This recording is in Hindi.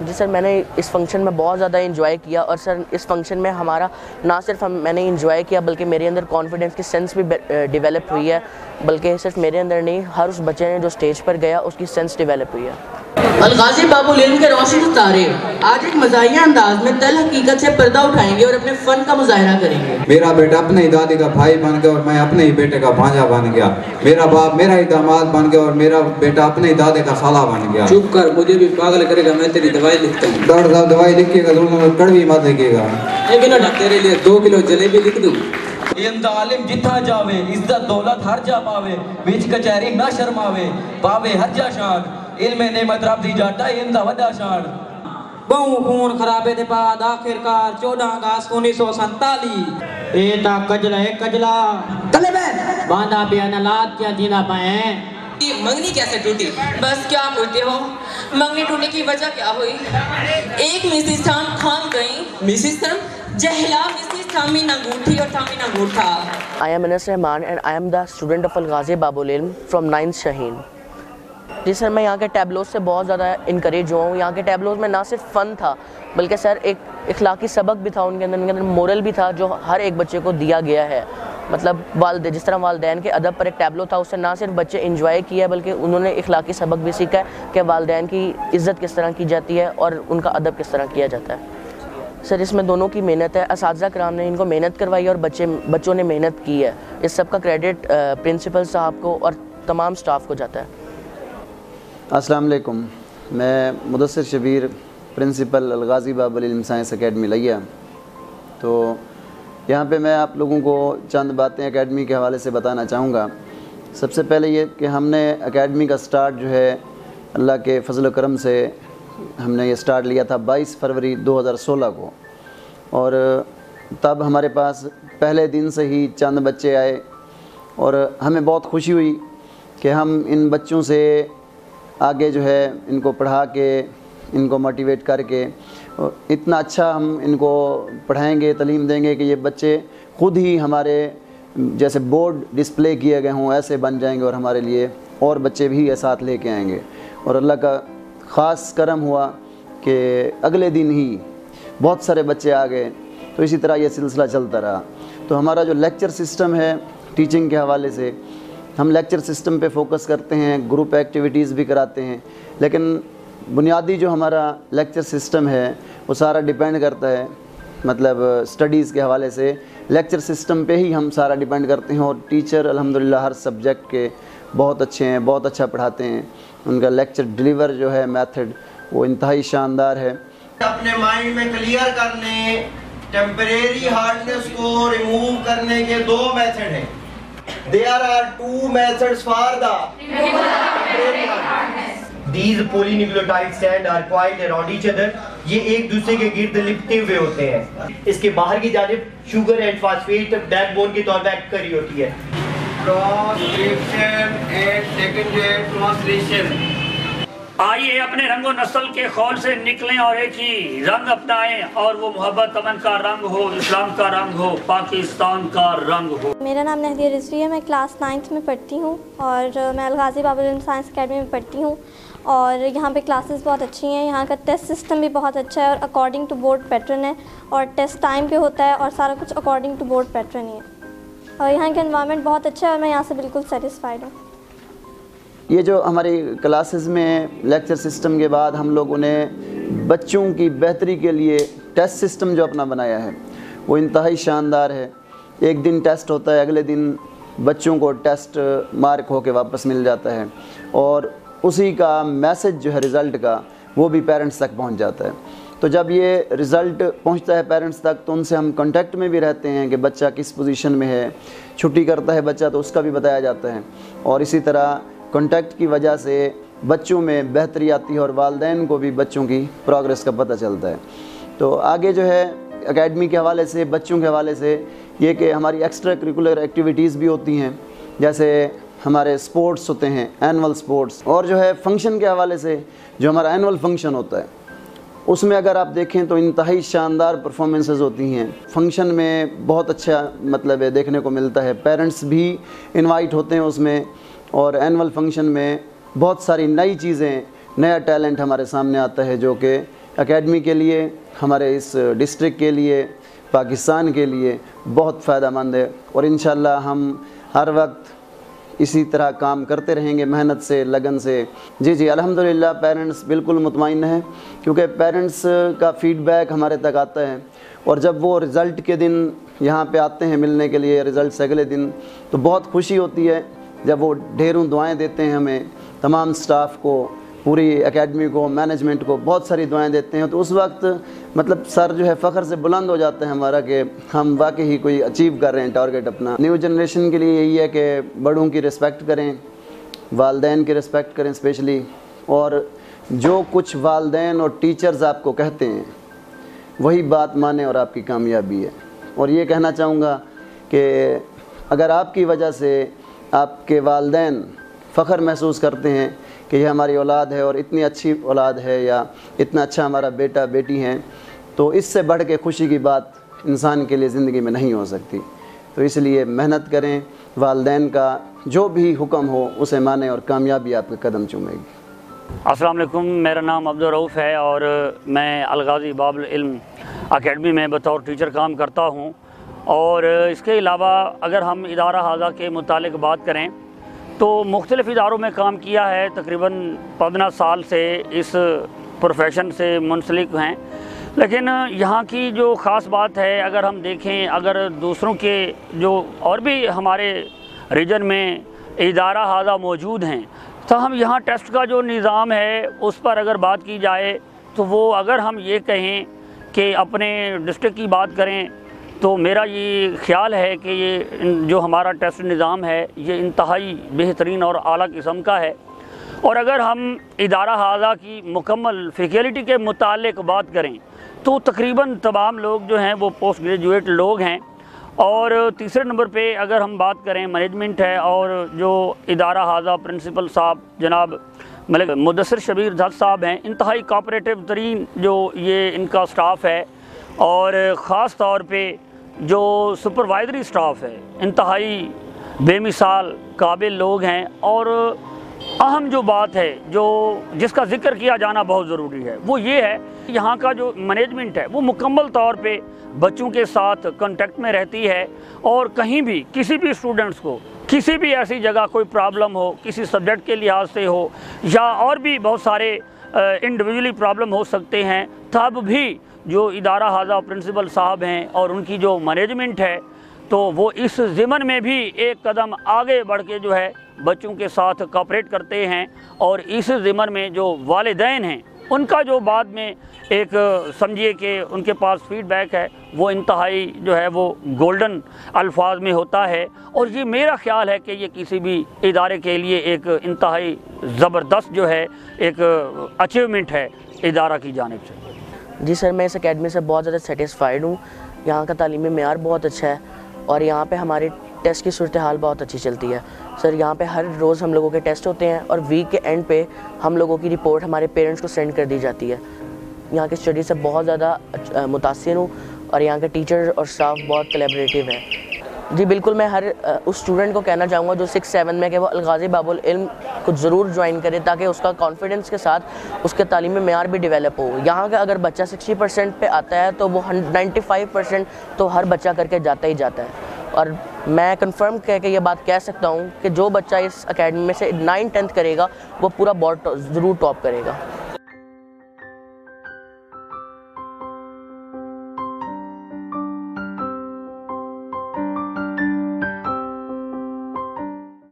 जी सर, मैंने इस फंक्शन में बहुत ज़्यादा एंजॉय किया और सर इस फंक्शन में हमारा ना सिर्फ मैंने एंजॉय किया बल्कि मेरे अंदर कॉन्फिडेंस की सेंस भी डेवलप हुई है, बल्कि सिर्फ मेरे अंदर नहीं, हर उस बच्चे ने जो स्टेज पर गया उसकी सेंस डेवलप हुई है। अलगाज़ी बाबुल इल्म के रोशन सितारे आज एक मज़ाहिया अंदाज में तल हकीकत से पर्दा उठाएंगे और अपने फ़न का मुजाहरा करेंगे। मेरा बेटा अपने ही दादी का भाई बन गया और मैं अपने ही बेटे का भांजा बन गया। मेरा बाप मेरा ही दामाद बन गया और मेरा बेटा अपने ही दादे का साला बन गया। चुप कर, मुझे भी पागल करेगा, मैं तेरी दवाई लिखता हूँ। डॉक्टर साहब दवाई लिखिएगा, दोनों कड़वी मत लिखिएगा। तेरे लिए 2 किलो जलेबी लिख दूँ। आलिम जिथा जावे इज्जत दौलत हर जा पावे, बीच कचहरी ना शर्मावे, पावे हर जा शान, इल्म नेमत रब दी जाता इंदा वड्डा शान। बहु खून खराबे दे बाद आखिरकार 14 अगस्त 1947 ए ता कजला तले में बांधा बियाना लाद क्या जीना पाए। मंगनी कैसे टूटी? बस क्या बोलते हो, मंगनी टूटने की वजह क्या हुई? एक मिसिस खान गई, मिसिस जहला मिसिस थामी नंगूठी और थामी नंगूठा। I am Anas Rahman and I am the student of Al-Ghazi Babul Ilm from 9th Shaheen। जी सर, मैं यहाँ के टैबलोज से बहुत ज़्यादा इनकरेज हुआ हूँ। यहाँ के टैबलोज में ना सिर्फ फ़न था बल्कि सर एक इखलाकी सबक भी था, उनके अंदर मोरल भी था जो हर एक बच्चे को दिया गया है। मतलब जिस तरह वालिदैन के अदब पर एक टैबलो था, उससे ना सिर्फ बच्चे इंजॉय किया बल्कि उन्होंने इखलाकी सबक भी सीखा है कि वालिदैन की इज़्ज़त किस तरह की जाती है और उनका अदब किस तरह किया जाता है। सर इसमें दोनों की मेहनत है, असातिज़ा कराम ने इनको मेहनत करवाई और बच्चों ने मेहनत की है। इस सब का क्रेडिट प्रिंसिपल साहब को और तमाम स्टाफ को जाता है। अस्सलाम वालेकुम, मैं Mudassir Shabir, principal Alghazi Babul Ilm science academy लिया। तो यहाँ पे मैं आप लोगों को चंद बातें एकेडमी के हवाले से बताना चाहूँगा। सबसे पहले ये कि हमने एकेडमी का स्टार्ट जो है अल्लाह के फजल करम से हमने ये स्टार्ट लिया था 22 फरवरी 2016 को, और तब हमारे पास पहले दिन से ही चंद बच्चे आए और हमें बहुत खुशी हुई कि हम इन बच्चों से आगे जो है इनको पढ़ा के, इनको मोटिवेट करके इतना अच्छा हम इनको पढ़ाएंगे, तालीम देंगे कि ये बच्चे ख़ुद ही हमारे जैसे बोर्ड डिस्प्ले किए गए हों ऐसे बन जाएंगे और हमारे लिए और बच्चे भी ये साथ लेके आएंगे। और अल्लाह का ख़ास करम हुआ कि अगले दिन ही बहुत सारे बच्चे आ गए। तो इसी तरह ये सिलसिला चलता रहा। तो हमारा जो लेक्चर सिस्टम है टीचिंग के हवाले से, हम लेक्चर सिस्टम पे फोकस करते हैं, ग्रुप एक्टिविटीज़ भी कराते हैं, लेकिन बुनियादी जो हमारा लेक्चर सिस्टम है वो सारा डिपेंड करता है, मतलब स्टडीज़ के हवाले से लेक्चर सिस्टम पे ही हम सारा डिपेंड करते हैं। और टीचर अल्हम्दुलिल्लाह हर सब्जेक्ट के बहुत अच्छे हैं, बहुत अच्छा पढ़ाते हैं। उनका लेक्चर डिलीवर जो है मेथड वो इंतहाई शानदार है। अपने माइंड में क्लियर करने, टेम्परेरी हार्डनेस को रिमूव करने के 2 मेथड हैं। There are 2 methods for the temporary hardness. These polynucleotides stand are coiled around each other. ये एक दूसरे के गिर्द लिपटे हुए होते हैं। इसके बाहर की जानिब शुगर एंड फास्फेट बैकबोन के तौर पर एक्ट कर रही होती है। Transcription and second translation. आइए अपने रंगो नस्ल के खौल से निकलें और एक ही रंग अपनाएं, और वो मोहब्बत अमन का रंग हो, इस्लाम का रंग हो, पाकिस्तान का रंग हो। मेरा नाम नहदिया रिजवी है, मैं क्लास 9th में पढ़ती हूँ और मैं अलगाज़ी बाबुल इल्म साइंस एकेडमी में पढ़ती हूँ। और यहाँ पे क्लासेस बहुत अच्छी हैं, यहाँ का टेस्ट सिस्टम भी बहुत अच्छा है और अकॉर्डिंग टू बोर्ड पैटर्न है, और टेस्ट टाइम पे होता है और सारा कुछ अकॉर्डिंग टू बोर्ड पैटर्न ही है। और यहाँ का एनवायरनमेंट बहुत अच्छा है और मैं यहाँ से बिल्कुल सेटिस्फाइड हूँ। ये जो हमारी क्लासेस में लेक्चर सिस्टम के बाद हम लोगों ने बच्चों की बेहतरी के लिए टेस्ट सिस्टम जो अपना बनाया है वो इंतहाई शानदार है। एक दिन टेस्ट होता है, अगले दिन बच्चों को टेस्ट मार्क होके वापस मिल जाता है, और उसी का मैसेज जो है रिज़ल्ट का वो भी पेरेंट्स तक पहुंच जाता है। तो जब ये रिज़ल्ट पहुंचता है पेरेंट्स तक तो उनसे हम कांटेक्ट में भी रहते हैं कि बच्चा किस पोजीशन में है। छुट्टी करता है बच्चा तो उसका भी बताया जाता है, और इसी तरह कांटेक्ट की वजह से बच्चों में बेहतरी आती है और वालिदैन को भी बच्चों की प्रोग्रेस का पता चलता है। तो आगे जो है एकेडमी के हवाले से, बच्चों के हवाले से ये कि हमारी एक्स्ट्रा करिकुलर एक्टिविटीज़ भी होती हैं, जैसे हमारे स्पोर्ट्स होते हैं, एनुअल स्पोर्ट्स, और जो है फंक्शन के हवाले से जो हमारा एनुअल फंक्शन होता है उसमें अगर आप देखें तो इंतहाई शानदार परफॉर्मेंसेस होती हैं। फंक्शन में बहुत अच्छा मतलब है देखने को मिलता है, पेरेंट्स भी इनवाइट होते हैं उसमें, और एनुअल फंक्शन में बहुत सारी नई चीज़ें, नया टैलेंट हमारे सामने आता है जो कि एकेडमी के लिए, हमारे इस डिस्ट्रिक्ट के लिए, पाकिस्तान के लिए बहुत फ़ायदेमंद है। और इंशाअल्लाह हम हर वक्त इसी तरह काम करते रहेंगे, मेहनत से, लगन से। जी अल्हम्दुलिल्लाह पेरेंट्स बिल्कुल मुतमईन हैं, क्योंकि पेरेंट्स का फ़ीडबैक हमारे तक आता है और जब वो रिज़ल्ट के दिन यहाँ पे आते हैं मिलने के लिए, रिज़ल्ट से अगले दिन, तो बहुत खुशी होती है जब वो ढेरों दुआएं देते हैं हमें, तमाम स्टाफ को, पूरी एकेडमी को, मैनेजमेंट को बहुत सारी दुआएं देते हैं। तो उस वक्त मतलब सर जो है फ़ख्र से बुलंद हो जाता है हमारा कि हम वाकई ही कोई अचीव कर रहे हैं टारगेट अपना। न्यू जनरेशन के लिए यही है कि बड़ों की रिस्पेक्ट करें, वालदैन की रिस्पेक्ट करें स्पेशली, और जो कुछ वालदैन और टीचर्स आपको कहते हैं वही बात माने और आपकी कामयाबी है। और ये कहना चाहूँगा कि अगर आपकी वजह से आपके वालदैन फ़ख्र महसूस करते हैं कि ये हमारी औलाद है और इतनी अच्छी औलाद है या इतना अच्छा हमारा बेटा बेटी हैं, तो इससे बढ़ के खुशी की बात इंसान के लिए ज़िंदगी में नहीं हो सकती। तो इसलिए मेहनत करें, वालदैन का जो भी हुक्म हो उसे माने और कामयाबी आपके कदम चूमेगी। अस्सलाम वालेकुम, मेरा नाम अब्दुल रऊफ़ है और मैं अलगाज़ी बाबुल इल्म अकेडमी में बतौर टीचर काम करता हूँ। और इसके अलावा अगर हम इदारा हाजा के मुतालिक बात करें तो मुख्तलिफ़ इदारों में काम किया है, तकरीबन 15 साल से इस प्रोफेशन से मुंसलिक हैं। लेकिन यहाँ की जो ख़ास बात है, अगर हम देखें, अगर दूसरों के जो और भी हमारे रीजन में इदारा हाजा मौजूद हैं, तो हम यहाँ टेस्ट का जो निज़ाम है उस पर अगर बात की जाए तो वो, अगर हम ये कहें कि अपने डिस्ट्रिक्ट की बात करें, तो मेरा ये ख्याल है कि ये जो हमारा टेस्ट निज़ाम है ये इंतहाई बेहतरीन और आला किस्म का है। और अगर हम इदारा हाजा की मुकम्मल फैकल्टी के मुतालिक बात करें तो तकरीबन तमाम लोग जो हैं वो पोस्ट ग्रेजुएट लोग हैं। और तीसरे नंबर पे अगर हम बात करें मैनेजमेंट है, और जो इदारा हाजा प्रिंसिपल साहब जनाब मलिक मुदस्सिर शबीर जज साहब हैं, इंतहाई कोऑपरेटिव तरीन जो ये इनका स्टाफ़ है। और ख़ास तौर पे जो सुपरवाइजरी स्टाफ है, इंतहाई बेमिसाल काबिल लोग हैं। और अहम जो बात है जो जिसका ज़िक्र किया जाना बहुत ज़रूरी है वो ये है, यहाँ का जो मैनेजमेंट है वो मुकम्मल तौर पे बच्चों के साथ कांटेक्ट में रहती है। और कहीं भी किसी भी स्टूडेंट्स को किसी भी ऐसी जगह कोई प्रॉब्लम हो, किसी सब्जेक्ट के लिहाज से हो या और भी बहुत सारे इंडिविजुअली प्रॉब्लम हो सकते हैं, तब भी जो इदारा हाजा प्रिंसिपल साहब हैं और उनकी जो मैनेजमेंट है, तो वो इस ज़िमन में भी एक कदम आगे बढ़ के जो है बच्चों के साथ कोऑपरेट करते हैं। और इस ज़िमन में जो वालिदैन हैं उनका जो बाद में एक समझिए कि उनके पास फीडबैक है वो इंतहाई जो है वो गोल्डन अल्फाज में होता है। और ये मेरा ख्याल है कि ये किसी भी इदारे के लिए एक इंतहाई ज़बरदस्त जो है एक अचीवमेंट है इदारा की जानिब से। जी सर, मैं इस एकेडमी से बहुत ज़्यादा सेटिस्फाइड हूँ। यहाँ का तालीमी मेयार बहुत अच्छा है और यहाँ पे हमारे टेस्ट की सूरत हाल बहुत अच्छी चलती है। सर यहाँ पे हर रोज़ हम लोगों के टेस्ट होते हैं और वीक के एंड पे हम लोगों की रिपोर्ट हमारे पेरेंट्स को सेंड कर दी जाती है। यहाँ की स्टडी से बहुत ज़्यादा मुतासिर हूँ और यहाँ के टीचर और स्टाफ बहुत कोलैबोरेटिव है। जी बिल्कुल, मैं हर उस स्टूडेंट को कहना चाहूँगा जो 6-7 में कि वो अलगाज़ी बाबुल इल्म को ज़रूर ज्वाइन करे, ताकि उसका कॉन्फिडेंस के साथ उसके तालीमी मेयार भी डेवलप हो। यहाँ का अगर बच्चा 60% पे आता है तो वो 95% तो हर बच्चा करके जाता ही जाता है। और मैं कंफर्म कह के ये बात कह सकता हूँ कि जो बच्चा इस एकेडमी में से 9-10th करेगा वो पूरा बोर्ड ज़रूर टॉप करेगा।